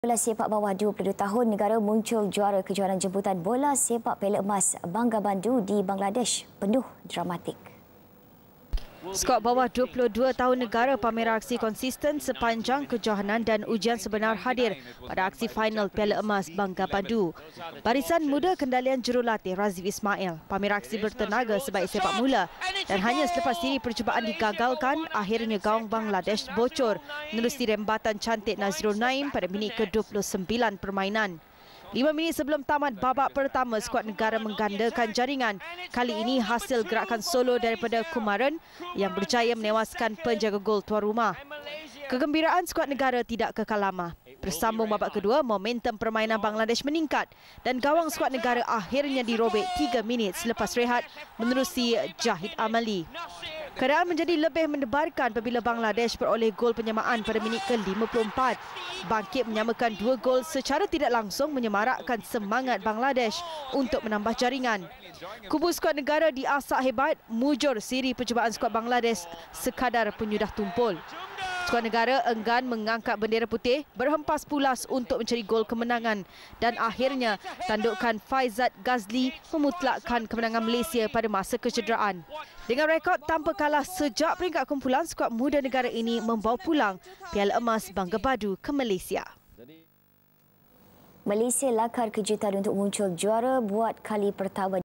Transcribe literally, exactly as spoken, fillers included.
Bola sepak bawah dua puluh dua tahun negara muncul juara kejuaraan jemputan bola sepak Piala Emas Bangabandhu di Bangladesh, penuh dramatik. Skuad bawah dua puluh dua tahun negara pamer aksi konsisten sepanjang kejohanan dan ujian sebenar hadir pada aksi final Piala Emas Bangabandhu. Barisan muda kendalian jurulatih Razif Ismail pamer aksi bertenaga sebaik sepak mula dan hanya selepas siri percubaan digagalkan, akhirnya gawang Bangladesh bocor menerusi rembatan cantik Nazrul Naim pada minit ke dua puluh sembilan permainan. Lima minit sebelum tamat babak pertama, skuad negara menggandakan jaringan. Kali ini hasil gerakan solo daripada Kumaran yang berjaya menewaskan penjaga gol tuan rumah. Kegembiraan skuad negara tidak kekal lama. Bersambung babak kedua, momentum permainan Bangladesh meningkat dan gawang skuad negara akhirnya dirobek tiga minit selepas rehat menerusi Jahid Amali. Keadaan menjadi lebih mendebarkan apabila Bangladesh beroleh gol penyamaan pada minit ke lima puluh empat. Bangkit menyamakan dua gol secara tidak langsung menyemarakkan semangat Bangladesh untuk menambah jaringan. Kubu skuad negara diasak hebat, mujur siri percubaan skuad Bangladesh sekadar penyudah tumpul. Skuad negara enggan mengangkat bendera putih, berhempas pulas untuk mencari gol kemenangan dan akhirnya tandukan Faizat Ghazli memutlakkan kemenangan Malaysia pada masa kecederaan. Dengan rekod tanpa kalah sejak peringkat kumpulan, skuad muda negara ini membawa pulang Piala Emas Bangabandhu ke Malaysia. Malaysia lakar kejutan untuk muncul juara buat kali pertama.